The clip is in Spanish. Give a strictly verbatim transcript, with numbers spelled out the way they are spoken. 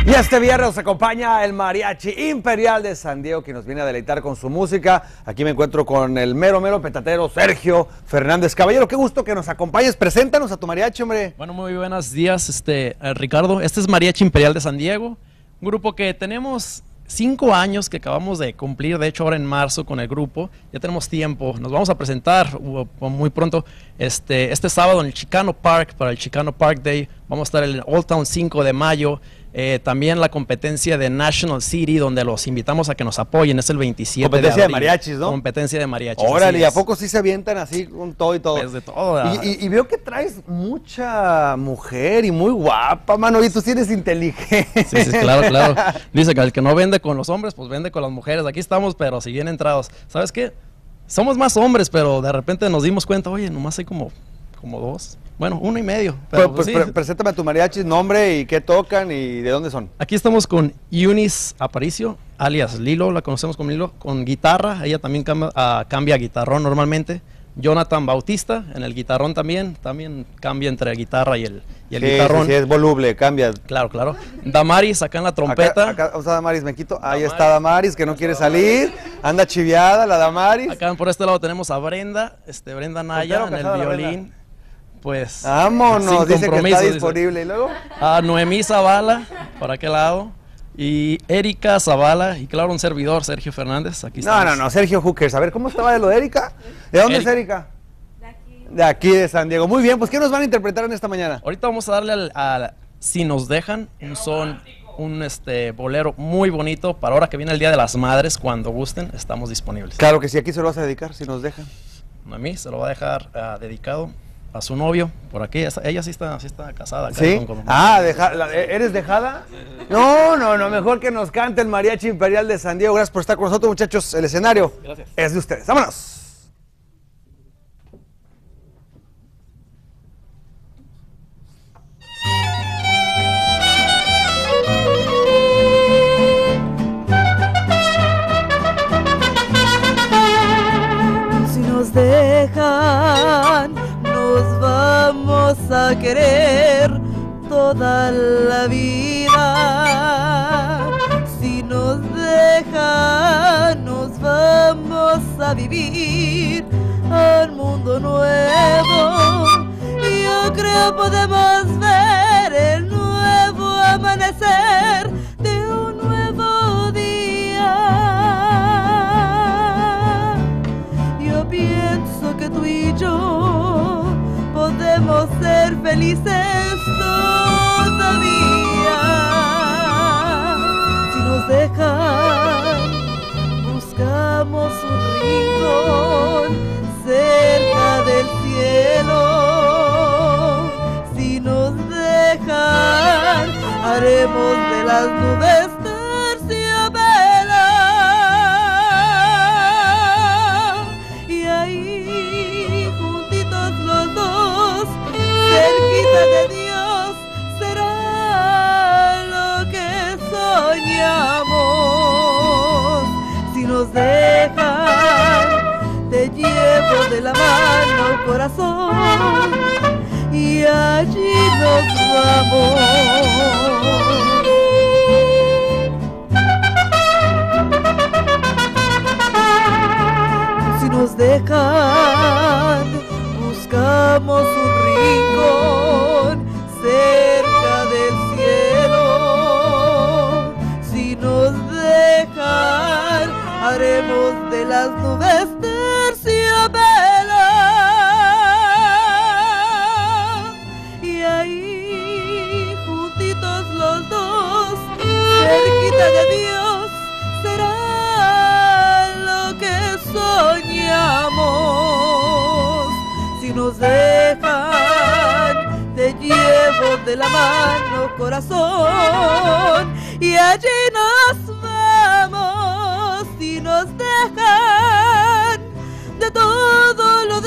Y este viernes nos acompaña el Mariachi Imperial de San Diego, que nos viene a deleitar con su música. Aquí me encuentro con el mero, mero petatero Sergio Fernández. Caballero, qué gusto que nos acompañes. Preséntanos a tu mariachi, hombre. Bueno, muy buenos días, este, eh, Ricardo. Este es Mariachi Imperial de San Diego, un grupo que tenemos cinco años que acabamos de cumplir, de hecho ahora en marzo con el grupo. Ya tenemos tiempo, nos vamos a presentar uh, muy pronto este, este sábado en el Chicano Park, para el Chicano Park Day. Vamos a estar en el Old Town cinco de mayo. Eh, también la competencia de National City, donde los invitamos a que nos apoyen, es el veintisiete Competencia de abril. de mariachis, ¿no? Competencia de mariachis. Órale, ¿y a poco sí se avientan así con todo y todo? Pues de todo. Y, y, y veo que traes mucha mujer y muy guapa, mano, y tú sí eres inteligente. Sí, sí, claro, claro. Dice que el que no vende con los hombres, pues vende con las mujeres. Aquí estamos, pero si bien entrados. ¿Sabes qué? Somos más hombres, pero de repente nos dimos cuenta, oye, nomás hay como, como dos. Bueno, uno y medio. Pero, pues, pues, pre sí. Preséntame a tu mariachi, nombre y qué tocan y de dónde son. Aquí estamos con Eunice Aparicio, alias Lilo, la conocemos como Lilo, con guitarra. Ella también cambia, uh, cambia guitarrón normalmente. Jonathan Bautista, en el guitarrón también, también cambia entre guitarra y el, y el sí, guitarrón. Sí, sí, es voluble, cambia. Claro, claro. Damaris acá en la trompeta. Acá, acá, o sea, Damaris, me quito. Ahí Damaris. está Damaris, que no quiere salir. Anda chiviada la Damaris. Acá por este lado tenemos a Brenda, este, Brenda Naya en el casada, violín. Pues, vámonos, dice que está disponible. Dice. ¿Y luego? A Noemí Zavala, ¿para qué lado? Y Erika Zavala, y claro, un servidor, Sergio Fernández. Aquí no, no, no, Sergio Hookers. A ver, ¿cómo estaba de lo de Erika? ¿De dónde Erika. es Erika? De aquí. De aquí, de San Diego. Muy bien, pues, ¿qué nos van a interpretar en esta mañana? Ahorita vamos a darle al, al Si Nos Dejan, un son, un este, bolero muy bonito para ahora que viene el Día de las Madres, cuando gusten, estamos disponibles. Claro que sí, aquí se lo vas a dedicar, si nos dejan. Noemí se lo va a dejar uh, dedicado a su novio, por aquí, esa, ella sí está, sí está casada. Acá ¿Sí? con, con, Ah, deja, la, ¿eres dejada? No, no, no, mejor que nos cante el Mariachi Imperial de San Diego. Gracias por estar con nosotros, muchachos. El escenario Gracias. es de ustedes. ¡Vámonos! Si nos dejan, nos vamos a querer toda la vida. Si nos dejan, nos vamos a vivir al mundo nuevo. Yo creo podemos ver el nuevo amanecer de un nuevo día. Yo pienso que tú y yo podemos ser felices todavía. Si nos dejan, buscamos un rincón cerca del cielo. Si nos dejan, haremos de las nubes terciopelo. Y ahí, juntitos los dos, cerquita de Dios, será lo que soñamos. Si nos dejan, te llevo de la mano, corazón, y allí nos vamos. Si nos dejan, buscamos un rincón cerca del cielo. Si nos dejan, haremos de las nubes terciopelo. Y ahí, juntitos los dos, cerquita de Dios, será lo que soñamos. Si nos dejan, te llevo de la mano, corazón, y allí nos vamos. Si nos dejan, de todo lo